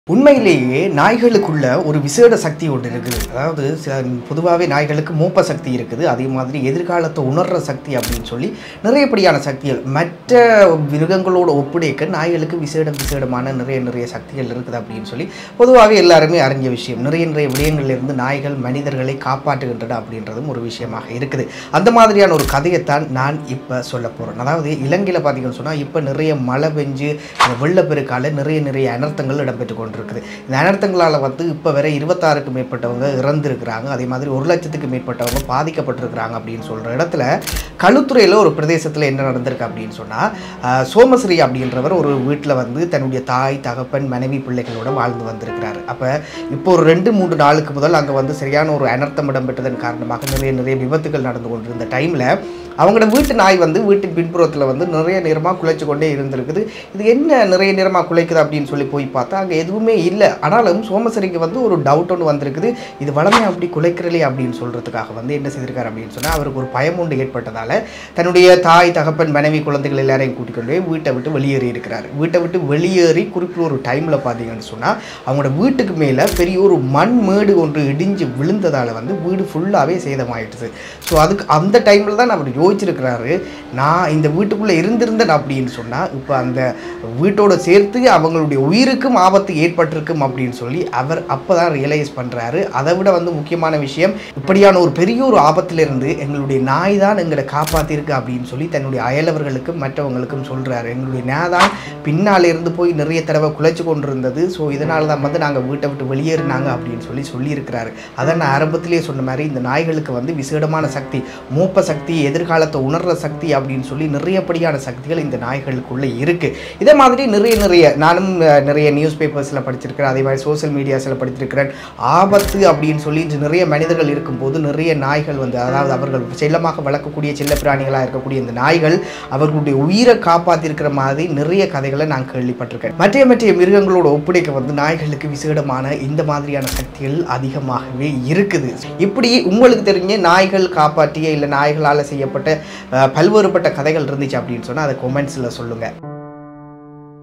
உண்மையிலேயே நாய்களுக்குள்ள ஒரு விசேட சக்தி ஒன்று இருக்குது. அதாவது பொதுவாகவே நாய்களுக்கு மோப்ப சக்தி இருக்குது. அதே மாதிரி எதிர்காலத்தை உணர்கிற சக்தி அப்படின்னு சொல்லி நிறையப்படியான சக்திகள் மற்ற மிருகங்களோடு ஒப்படைக்க நாய்களுக்கு விசேடமான நிறைய சக்திகள் இருக்குது அப்படின்னு சொல்லி பொதுவாகவே எல்லாருமே அறிஞ்ச விஷயம். நிறைய விடயங்களிலிருந்து நாய்கள் மனிதர்களை காப்பாற்றுகின்றன அப்படின்றதும் ஒரு விஷயமாக இருக்குது. அந்த மாதிரியான ஒரு கதையைத்தான் நான் இப்போ சொல்ல போகிறேன். அதாவது இலங்கையில் பார்த்தீங்கன்னு சொன்னால் இப்போ நிறைய மழை பெஞ்சு வெள்ளப்பெருக்கால நிறைய அனர்த்தங்கள் இடம்பெற்று கொண்டிருக்குது. இந்த அனர்த்தங்களால் இப்போ வரை 26க்கும் மேற்பட்டவங்க இறந்துருக்கிறாங்க. அதே மாதிரி 1 லட்சத்துக்கு மேற்பட்டவங்க பாதிக்கப்பட்டிருக்கிறாங்க அப்படின்னு சொல்கிற இடத்துல களுத்துறையில் ஒரு பிரதேசத்தில் என்ன நடந்திருக்கு அப்படின்னு சொன்னால் சோமஸ்ரீ அப்படின்றவர் ஒரு வீட்டில் தன்னுடைய தாய் தகப்பன் மனைவி பிள்ளைகளோட வாழ்ந்து வந்திருக்கிறாரு. அப்போ இப்போ ஒரு 2-3 நாளுக்கு முதல் அங்கே சரியான ஒரு அனர்த்தம் இடம்பெற்றதன் காரணமாக நிறைய விபத்துகள் நடந்து கொண்டிருந்த டைமில் அவங்களோட வீட்டு நாய் வீட்டின் பின்புறத்தில் நிறைய நேரமாக குலைச்சு கொண்டே இருந்திருக்குது. இது என்ன நிறைய நேரமாக குலைக்குது அப்படின்னு சொல்லி போய் பார்த்தா அங்கே எதுவுமே இல்லை. ஆனாலும் சோமஸ்ரீக்கு ஒரு டவுட் ஒன்று வந்திருக்குது. இது வளமே அப்படி குலைக்கிறலே அப்படின்னு சொல்கிறதுக்காக என்ன செய்திருக்காரு அப்படின்னு சொன்னால் அவருக்கு ஒரு பயம் ஒன்று ஏற்பட்டதால் தன்னுடைய தாய் தகப்பன் மனைவி குழந்தைகள் எல்லாரையும் கூட்டிக் கொண்டு போய் வீட்டை விட்டு வெளியேறி இருக்கிறார். வீட்டை விட்டு வெளியேறி குறிப்பிட்ட ஒரு டைமில் பார்த்தீங்கன்னு சொன்னால் அவங்களோட வீட்டுக்கு மேலே பெரிய ஒரு மண் மேடு ஒன்று இடிஞ்சு விழுந்ததால் வீடு ஃபுல்லாகவே சேதமாயிடுச்சு. ஸோ அதுக்கு அந்த டைமில் தான் அவர் யோசிச்சிருக்கிறாரு, நான் இந்த வீட்டுக்குள்ளே இருந்திருந்தேன் அப்படின்னு சொன்னால் இப்போ அந்த வீட்டோடு சேர்த்து அவங்களுடைய உயிருக்கும் ஆபத்து ஏற்பட்டிருக்கும் அப்படின்னு சொல்லி அவர் அப்போ தான் ரியலைஸ் பண்ணுறாரு. அதை விட முக்கியமான விஷயம், இப்படியான ஒரு பெரிய ஒரு ஆபத்திலிருந்து எங்களுடைய நாய் தான் எங்களை காப்பாற்றிருக்கு அப்படின்னு சொல்லி தன்னுடைய அயலவர்களுக்கும் மற்றவங்களுக்கும் சொல்கிறாரு. எங்களுடைய நாய் தான் பின்னால் இருந்து போய் நிறைய தடவை குலைச்சு கொண்டிருந்தது. ஸோ இதனால தான் நாங்கள் வீட்டை விட்டு வெளியேறினாங்க அப்படின்னு சொல்லியிருக்கிறாரு. அதை நான் ஆரம்பத்திலேயே சொன்ன மாதிரி இந்த நாய்களுக்கு விசேடமான சக்தி, மோப்ப சக்தி, எதிர்காலத்தை உணர்ற சக்தி அப்படின்னு சொல்லி நிறையப்படியான சக்திகள் இந்த நாய்களுக்குள்ளே இருக்குது. இதே மாதிரி நிறைய நானும் நிறைய நியூஸ் பேப்பர்ஸில் படிச்சிருக்கிறேன். அதே மாதிரி சோசியல் மீடியாஸில் படிச்சிருக்கிறேன். ஆபத்து அப்படின்னு சொல்லி நிறைய மனிதர்கள் இருக்கும்போது நிறைய நாய்கள் அதாவது அவர்கள் செல்லமாக வளர்க்கக்கூடிய செல்ல பிராணிகளாக இருக்கக்கூடிய இந்த நாய்கள் அவர்களுடைய உயிரை காப்பாற்றிருக்கிற மாதிரி நிறைய கதைகளை நான் கேள்விப்பட்டிருக்கேன். மற்ற மிருகங்களோட ஒப்படைக்க நாய்களுக்கு விசேடமான இந்த மாதிரியான சக்திகள் அதிகமாகவே இருக்குது. இப்படி உங்களுக்கு தெரிஞ்ச நாய்கள் காப்பாற்றிய இல்லை நாய்களால் செய்யப்பட்ட பல்வேறுபட்ட கதைகள் இருந்துச்சு அப்படின்னு சொன்னால் அதை கமெண்ட்ஸில் சொல்லுங்கள்.